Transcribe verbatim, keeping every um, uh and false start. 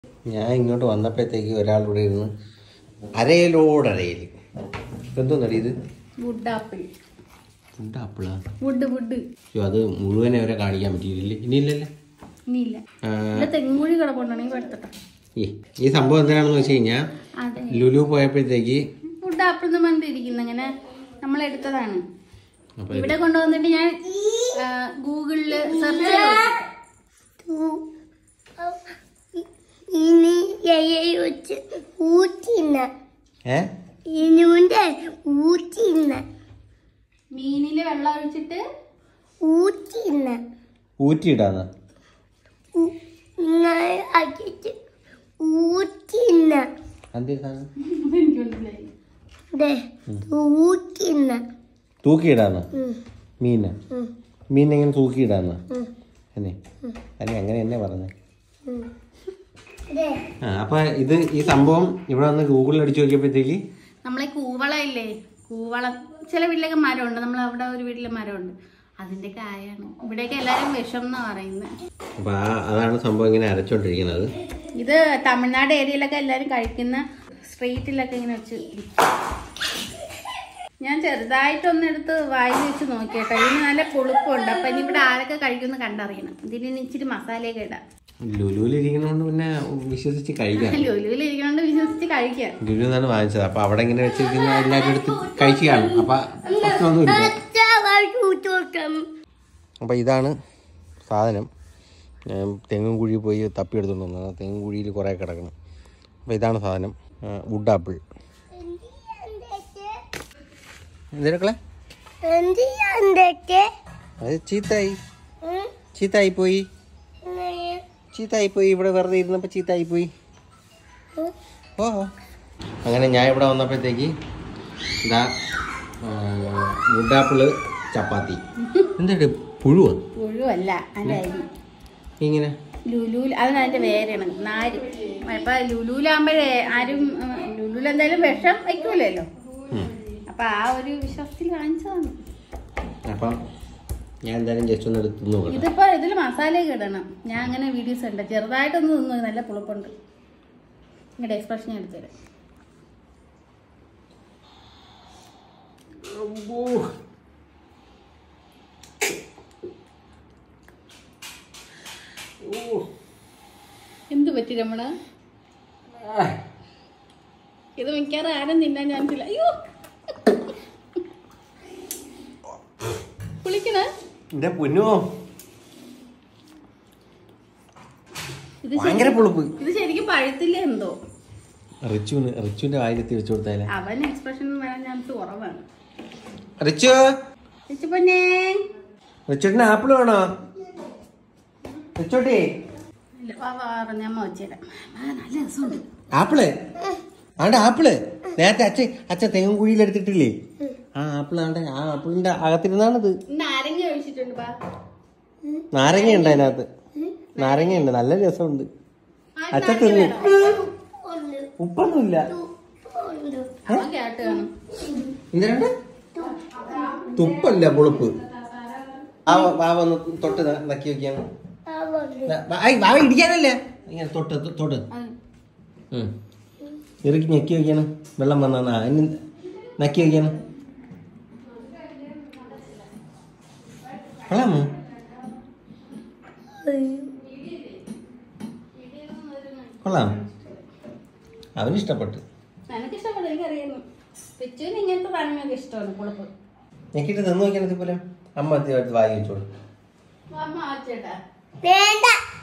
ഞാൻ ഇങ്ങോട്ട് വന്നപ്പോഴത്തേക്ക് ഒരാളിവിടെ ഇരുന്ന് അരയിലോടരയിൽ എന്തോന്നടി ഇത്? Wood apple. വുഡ് ആപ്പിളാ? Wood wood. അയ്യോ, അത് മുഴുവനെ അവരെ കാണിക്കാൻ പറ്റിയില്ലേ? ഇനിയില്ലല്ലേ? ഇനിയില്ല. തെങ്ങുഴി കിടപ്പുണ്ടെങ്കിൽ എടുത്തിട്ടോ. ഈ ഈ സംഭവം എന്തിനാണെന്ന് വെച്ച് കഴിഞ്ഞാൽ ലുലു പോയപ്പോഴത്തേക്ക് വുഡ് ആപ്പിൾ എന്ന് പറഞ്ഞിരിക്കുന്നു. അങ്ങനെ നമ്മളെടുത്തതാണ്. ഇവിടെ കൊണ്ടുവന്നിട്ട് ഞാൻ ഗൂഗിളില് സെർച്ച് ചെയ്തു. മീനില് വെള്ളം ഒഴിച്ചിട്ട് ഊറ്റിയിടാന്ന് തൂക്കിയിടാന്ന് മീന് മീൻ എങ്ങനെ തൂക്കിയിടാന്ന് അല്ലേ? അല്ലെ അങ്ങനെ എന്നെ പറഞ്ഞേ. ആ അപ്പൊ ഇത് ഈ സംഭവം ഇവിടെ വന്ന് ഗൂഗിളിൽ അടിച്ചു നോക്കിയപ്പോഴത്തേക്ക് നമ്മളെ കൂവള ഇല്ലേ, കൂവള ചില വീട്ടിലൊക്കെ മരമുണ്ട്. നമ്മൾ അവിടെ ഒരു വീട്ടിലെ മരമുണ്ട്, അതിന്റെ കായാണ്. ഇവിടെയൊക്കെ എല്ലാരും വിഷം എന്നാ പറയുന്നത്. അപ്പൊ അതാണ് സംഭവം ഇങ്ങനെ അരച്ചോണ്ടിരിക്കുന്നത്. ഇത് തമിഴ്നാട് ഏരിയയിലൊക്കെ എല്ലാരും കഴിക്കുന്ന സ്ട്രീറ്റിലൊക്കെ ഇങ്ങനെ വെച്ച്. ഞാൻ ചെറുതായിട്ടൊന്ന് എടുത്ത് വായിൽ വെച്ച് നോക്കിയട്ടോ. ഇതിന് നല്ല പുളിപ്പുണ്ട്. അപ്പൊ ഇനി ഇവിടെ ആരൊക്കെ കഴിക്കുമെന്ന് കണ്ടറിയണം. ഇതിന് ഇച്ചിരി മസാലയൊക്കെ ഇടാം. ലുലുവിലിരിക്കുന്നോണ്ട് പിന്നെ വിശ്വസിച്ച് കഴിക്കാം. ലുലുവിലിരിക്കുന്നോണ്ട് വിശ്വസിച്ച് കഴിക്കാം. ലുലു എന്നാണ് വാങ്ങിച്ചത്. അപ്പൊ അവിടെ ഇങ്ങനെ വെച്ചിരിക്കുന്ന എല്ലാവരും എടുത്ത് കഴിക്കുകയാണ്. അപ്പൊ പ്രശ്നമൊന്നുമില്ല. അപ്പൊ ഇതാണ് സാധനം. ഞാൻ തെങ്ങും കുഴി പോയി തപ്പിയെടുത്തോണ്ട് വന്നത്. തെങ്ങും കുഴിയിൽ കുറേ കിടക്കണം. അപ്പൊ ഇതാണ് സാധനം, വുഡ് ആപ്പിൾ. എന്തിനക്കളെ അത് ചീത്തായി ചീത്തായി പോയി ചീത്തായി പോയി ഇവിടെ വെറുതെ ഇരുന്നപ്പോ ചീത്തായി പോയി. ഓ അങ്ങനെ ഞാൻ ഇവിടെ വന്നപ്പോഴത്തേക്ക് ഇതാ വുഡാപ്പിള് ചപ്പാത്തി. എന്താ പുഴുവോ? പുഴുവല്ല, ഇങ്ങനെ ലുലു അതിനതിന്റെ വേരാണ് നാര്. അപ്പൊ ലുലുലാകുമ്പോഴേ ആരും ലുലുൽ എന്തായാലും വിഷം വയ്ക്കൂലല്ലോ. അപ്പൊ ആ ഒരു വിശ്വാസത്തിൽ വാങ്ങിച്ചതാണ്. അപ്പം ഞാൻ എന്തായാലും ജസ്റ്റ് ഒന്ന് എടുത്ത് നോക്കണം. ഇതിപ്പോ ഇതില് മസാലയൊക്കെ ഇടണം. ഞാൻ അങ്ങനെ വീഡിയോസ് ഉണ്ട്. ചെറുതായിട്ടൊന്ന് തിന്നു, നല്ല പുളിപ്പുണ്ട്. ഇങ്ങടെ എക്സ്പ്രഷൻ എടുത്തുതരാം. എന്ത് പറ്റി രമണ? ഇത് മിക്കവാറും ആരും തിന്നാൻ ചാൻസില്ല. അയ്യോ പുളിക്കണേ പൊന്നോ, ഇത് ശരിക്കും പഴുത്തില്ല എന്തോ. റിച്ചുവിന് റിച്ചുവിന്റെ വായിലെത്തി വെച്ചു കൊടുത്താലേ അവൻ എക്സ്പ്രഷൻ വരാൻ ചാൻസ് കുറവാണ്. റിച്ചു റിച്ചു പൊന്നേ, റിച്ചുട്ടിന് ആപ്പിൾ വേണോ? റിച്ചോട്ടി ഞാൻ വെച്ചേരാം. നല്ല രസമുണ്ട് ആപ്പിള്. ആണ്ടെ ആപ്പിള് നേരത്തെ അച്ഛൻ അച്ഛൻ തെങ്ങും കുഴിയിൽ എടുത്തിട്ടില്ലേ? ആ ആപ്പിൾ ആണ്ടെ, ആ ആപ്പിളിന്റെ അകത്തിരുന്നാണത്. നാരങ്ങ ഒഴിച്ചിട്ടുണ്ട്. നാരങ്ങ ഉണ്ട് അതിനകത്ത്, നാരങ്ങ ഉണ്ട്, നല്ല രസമുണ്ട്. അച്ഛൻ തിന്നു. ഉപ്പൊന്നുമില്ല. എന്തിനാണ്ട് തുപ്പല്ല പുളിപ്പ്. ആ വാവന്ന് തൊട്ട് നക്കി വെക്കാണ്. വാവ ഇടിക്കാനല്ലേ ഇങ്ങനെ തൊട്ട് തൊട്ട് ഇറുക്കി ഞെക്കി വെക്കാണ്. വെള്ളം വന്നാ അതിന് നക്കി വെക്കാണ്. കൊള്ളാമോ? കൊള്ളാം. അവന് ഇഷ്ടപ്പെട്ടു. ഞെക്കിട്ട് തന്നു നോക്കിയാൽ പോലെ അമ്മ വായി വെച്ചോളൂ.